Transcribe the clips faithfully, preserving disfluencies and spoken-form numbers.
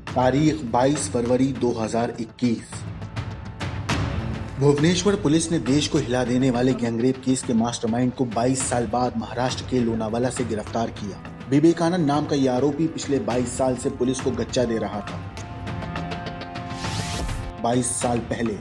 तारीख बाईस फरवरी दो हज़ार इक्कीस। भुवनेश्वर पुलिस ने देश को हिला देने वाले गैंगरेप केस के मास्टरमाइंड को बाईस साल बाद महाराष्ट्र के लोनावाला से गिरफ्तार किया। विवेकानंद नाम का यह आरोपी पिछले बाईस साल से पुलिस को गच्चा दे रहा था। बाईस साल पहले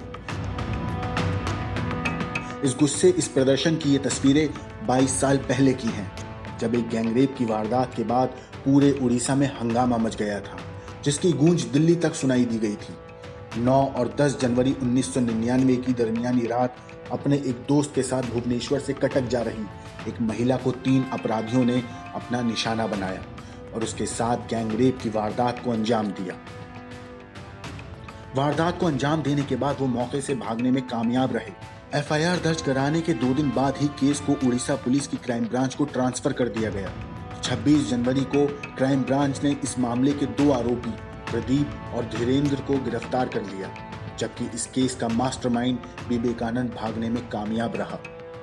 इस गुस्से इस प्रदर्शन की ये तस्वीरें बाईस साल पहले की हैं, जब एक गैंगरेप की वारदात के बाद पूरे उड़ीसा में हंगामा मच गया था, जिसकी गूंज दिल्ली तक सुनाई दी गई थी। नौ और दस जनवरी उन्नीस सौ निन्यानवे की दरमियानी रात अपने एक दोस्त के साथ भुवनेश्वर से कटक जा रही एक महिला को तीन अपराधियों ने अपना निशाना बनाया और उसके साथ गैंगरेप की वारदात को अंजाम दिया। वारदात को अंजाम देने के बाद वो मौके से भागने में कामयाब रहे। एफ आई आर दर्ज कराने के दो दिन बाद ही केस को उड़ीसा पुलिस की क्राइम ब्रांच को ट्रांसफर कर दिया गया। छब्बीस जनवरी को क्राइम ब्रांच ने इस मामले के दो आरोपी प्रदीप और धीरेन्द्र को गिरफ्तार कर लिया, जबकि इस केस का मास्टरमाइंड विवेकानंद भागने में कामयाब रहा।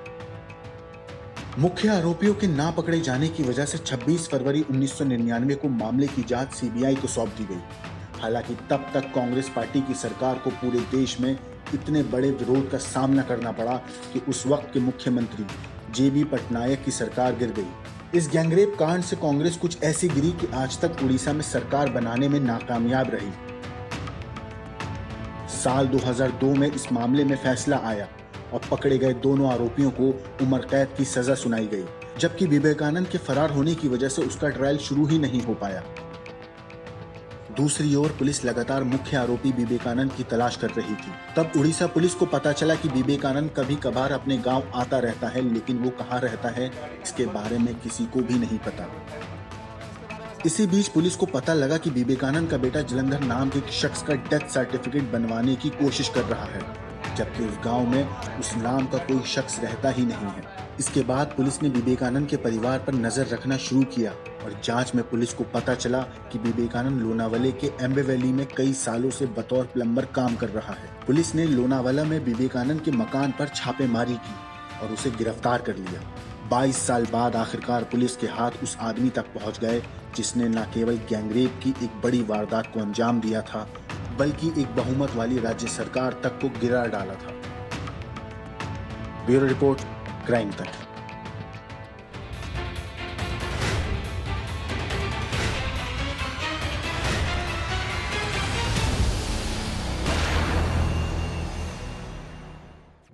मुख्य आरोपियों के ना पकड़े जाने की वजह से छब्बीस फरवरी उन्नीस सौ निन्यानवे को मामले की जांच सी बी आई को सौंप दी गई। हालांकि तब तक कांग्रेस पार्टी की सरकार को पूरे देश में इतने बड़े विरोध का सामना करना पड़ा कि उस वक्त के मुख्यमंत्री जे बी पटनायक की सरकार गिर गई। इस गैंगरेप कांड से कांग्रेस कुछ ऐसी गिरी कि आज तक उड़ीसा में सरकार बनाने में नाकामयाब रही। साल दो हज़ार दो में इस मामले में फैसला आया और पकड़े गए दोनों आरोपियों को उम्र कैद की सजा सुनाई गई, जबकि विवेकानंद के फरार होने की वजह से उसका ट्रायल शुरू ही नहीं हो पाया। दूसरी ओर पुलिस लगातार मुख्य आरोपी विवेकानंद की तलाश कर रही थी। तब उड़ीसा पुलिस को पता चला कि विवेकानंद कभी कभार अपने गांव आता रहता है, लेकिन वो कहाँ रहता है इसके बारे में किसी को भी नहीं पता। इसी बीच पुलिस को पता लगा कि विवेकानंद का बेटा जलंधर नाम के एक शख्स का डेथ सर्टिफिकेट बनवाने की कोशिश कर रहा है, जबकि उस गांव में उस नाम का कोई शख्स रहता ही नहीं है। इसके बाद पुलिस ने विवेकानंद के परिवार पर नजर रखना शुरू किया और जांच में पुलिस को पता चला कि विवेकानंद लोनावाला के एम्बे वैली में कई सालों से बतौर प्लम्बर काम कर रहा है। पुलिस ने लोनावाला में विवेकानंद के मकान पर छापेमारी की और उसे गिरफ्तार कर लिया। बाईस साल बाद आखिरकार पुलिस के हाथ उस आदमी तक पहुंच गए जिसने न केवल गैंगरेप की एक बड़ी वारदात को अंजाम दिया था, बल्कि एक बहुमत वाली राज्य सरकार तक को गिरा डाला था। ब्यूरो रिपोर्ट, क्राइम तक।